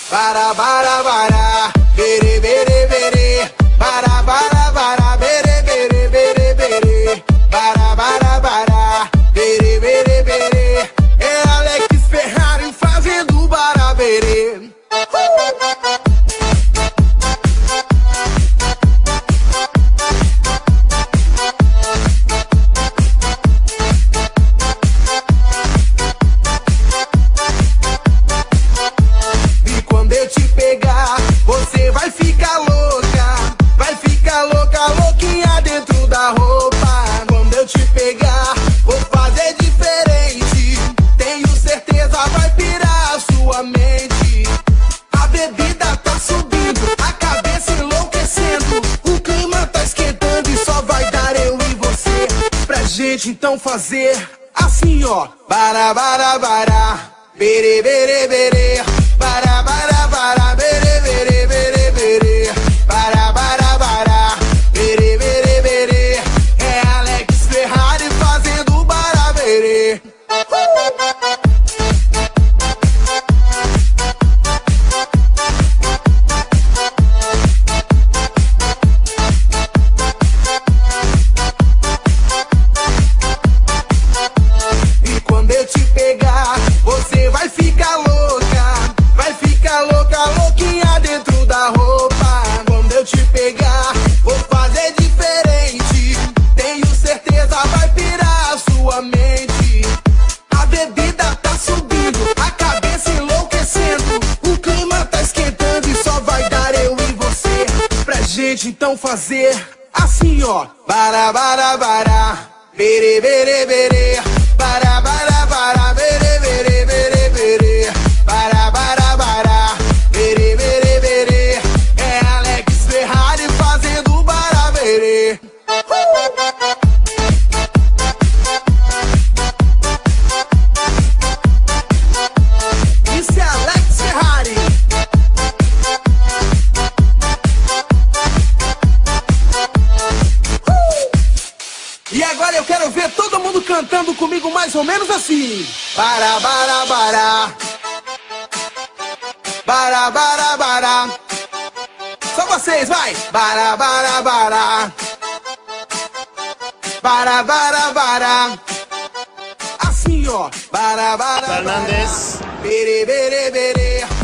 Bara, bara, bara, bere, bere, bere. Bara, bara, bara, bere, bere, bere, bere. Bara, bara, bara, bere, bere, bere. É Alex Ferrari fazendo baraberê. E quando eu te pegar, você vai ficar louca. Vai ficar louca, louquinha dentro da roupa. Quando eu te pegar, vou fazer diferente. Tenho certeza vai pirar a sua mente. A bebida tá subindo, a cabeça enlouquecendo. O clima tá esquentando e só vai dar eu e você. Pra gente então fazer assim, ó. Bara, bara, bara, bere, bere, bere. Bara, bara, bara, bere, bere, bere, bere. Bara, bara, bara, bere, bere, bere. É Alex Ferrari fazendo baraberê. E quando eu te pegar, você vai ficar louca. Vai ficar louca, louquinha dentro da roupa. Quando eu te pegar, vou fazer diferente. Tenho certeza vai pirar a sua mente. A bebida tá subindo, a cabeça enlouquecendo. O clima tá esquentando e só vai dar eu e você. Pra gente então fazer assim, ó. Bara, bara, bara, bere, bere, bere. Bara, bara, bara, bere, bere, bere, bere. Bara, bara, bara, bere, bere, bere. É Alex Ferrari fazendo baraberê. Isso é Alex Ferrari. E agora eu quero ver todo mundo cantando comigo mais ou menos assim. Bara, bara, bara. Bara, bara, bara. Só vocês, vai. Bara, bara, bara. Bara, bara, bara. Assim, ó. Bara, bara, bara. Fernandes. Bere, bere, bere.